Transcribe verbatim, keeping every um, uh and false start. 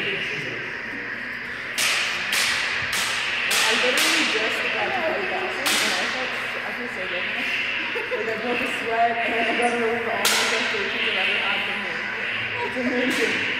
I literally just got to play boxing and I felt, I feel so good now. Like I broke a sweat and I got to remember all my frustrations I've ever had from him. It's amazing.